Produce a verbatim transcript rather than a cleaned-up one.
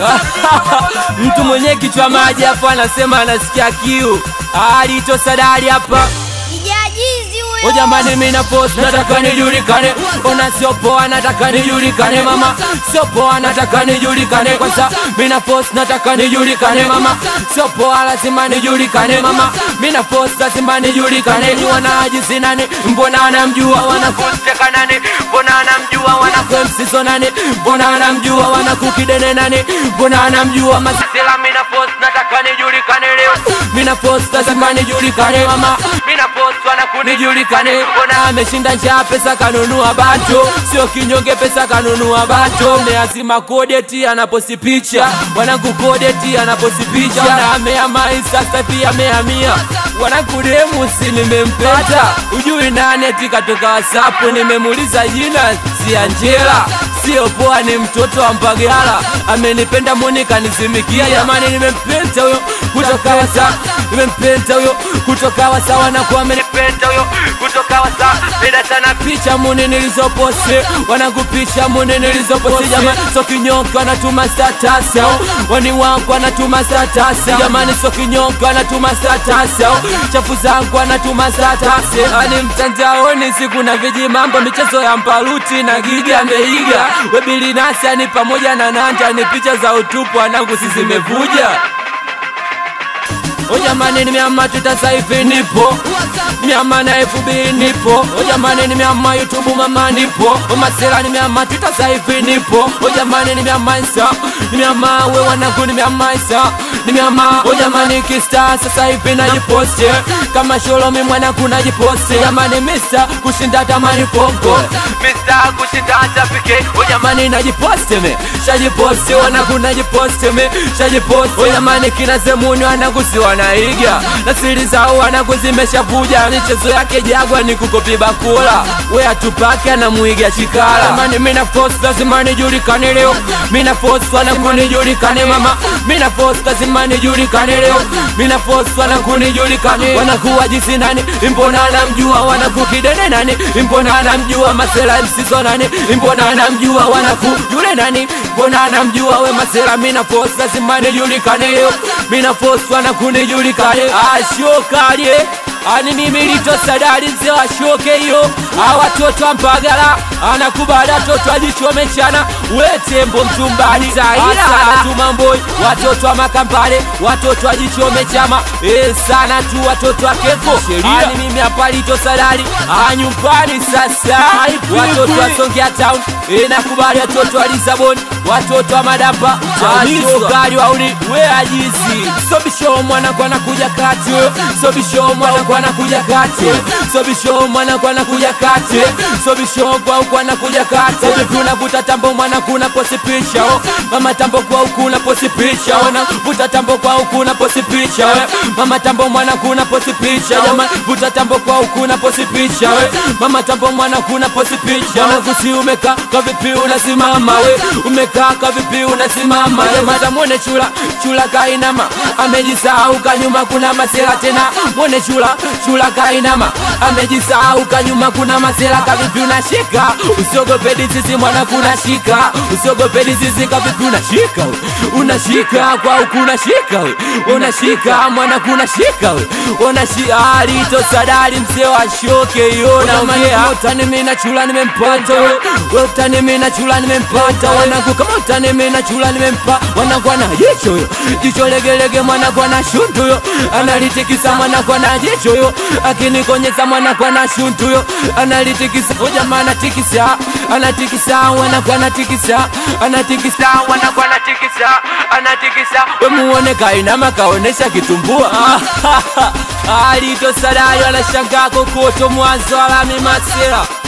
Mtu mwenye kichwa maji hapa anasema anasikia kiu. Alito Sadari hapa. O jamani mimi na post nataka nijulikane. Ona sio poa nataka nijulikane mama. Sio poa nataka nijulikane kwa sababu mimi na post nataka nijulikane mama. Sio poa lazima nijulikane mama. Mimi na post lazima nijulikane. Ni wanajizi nani? Mbona anamjua wanakusteka nani? Mbona anamjua wanakwemsiso nani? Mbona anamjua wanakukidene nani? Mbona anamjua masisila? Mimi na post nataka nijulikane leo. Mimi na post lazima nijulikane mama. Mimi na post wanakunijulikane. Mbona ameshinda njaa pesa kanunua bato. Sio kinyonge pesa kanunua bato. Mneazima kodeti anaposti picha. Wanangu kodeti anaposti picha. Na ameama isasa pia amehamia. Wanangu demusi nimempeta. Ujui nani eti katoka WhatsApp. Nimemuuliza jina si Angela. Sio poa ni mtoto wa Mbagala. Amenipenda Monica nizimikia. Jamani nimempenda huyo kutoka WhatsApp. Nimempenda huyo kutoka WhatsApp. Wanangu amenipenda huyo kutoka WhatsApp. Penda sana picha mune nilizoposti. Wanangu picha mune nilizoposti. Jamani so kinyongo anatuma status yao. Wani wangu anatuma status yao. Jamani so kinyongo anatuma status yao. Chafu zangu anatuma status. Ani mtandaoni siku na viji mambo. Michezo ya Mpaluti na Gigi ameiga. Webili nasi ni pamoja na Nanja. Ni picha za utupu wanangu sisi zimevuja. O jamani nimeama Twitter saivi nipo. Nimeama na F B nipo. O jamani nimeama YouTube mama nipo. O masela nimeama Twitter saivi nipo. O jamani nimeama Insta. Nimeama we wanangu nimeama Insta. Nimeama o jamani Kista sasa hivi najiposti. Kama sholo mimi mwanangu najiposti. Jamani mister kushinda tamani pongo. Mister kushinda hata pike. O jamani najiposti me. Shajiposti wanangu najiposti me. Shajiposti. O jamani kina Zemuni wanangu si wanaiga. Na siri zao wanangu zimeshavuja. Michezo yake Jagwa ni kukopi bakula. We atupake anamuiga Chikala. Jamani mimi na post lazima nijulikane leo. Mimi na post wanangu nijulikane mama. Mimi na post lazima nijulikane leo. Mimi na post wanangu nijulikane. Wanakuwa jinsi nani? Mbona anamjua wanakukidene nani? Mbona anamjua masela M C so nani? Mbona anamjua wanaku yule nani? Mbona anamjua we masela? Mimi na post lazima nijulikane leo. Mimi na post wanangu nijulikane. Ashokali ani mimi Lito Sadari mzee wa shoke hiyo. Hawa watoto wa Mbagala anakubali watoto ajichomechana. We tembo mtumbani Zaira tumamboi. Watoto wa Makampale watoto ajichomechama. Eh sana tu watoto wa Keko. Ani mimi hapa Lito Sadari anyumbani sasa. Watoto wa Songea Town eh nakubali watoto wa Lisabon. Watoto wa Madamba ashokali wauni we ajizi. Sobisho mwana kwa nakuja kati. Sobisho mwana kwa nakuja kati. Sobisho mwana kwa nakuja kati. Sobisho kwa kwa nakuja kati. Vipi unavuta tambo mwana kuna posti picha. Mama tambo kwa huku na posti picha. Vuta tambo kwa huku na posti picha. Mama tambo mwana kuna posti picha. Jamani vuta tambo kwa huku na posti picha. Mama tambo mwana kuna posti picha. Unakusi umekaa kwa vipi unasimama we. Umekaa kwa vipi unasimama. Jamani muone chula chula kainama. Amejisahau kanyuma kuna masela tena. Muone chula chula kainama. Amejisahau kanyuma kuna masela kavipi unashika. Usiogope sisi mwana kuna shika. Usiogope sisi kavipi unashika. Unashika kwa huku unashika we. Unashika mwana kuna shika we. Unashika Lito Sadari mzee wa shoke yona ongea. Utani mimi na chula nimempata we. We utani mimi na chula nimempata. Wanangu kama utani mimi na chula nimempa. Wanangu ana jicho yo. Jicho legelege mwanangu ana shuntu yo. Analitikisa mwanangu ana jicho yo. Akinikonyeza mwanangu ana shuntu yo. Analitikisa o jamaa anatikisa. Anatikisa wanangu anatikisa. Anatikisa wanangu anatikisa. Anatikisa we muone kainama kaonesha kitumbua. Lito Sadari anashangaa kokoto mwanzo alami masela.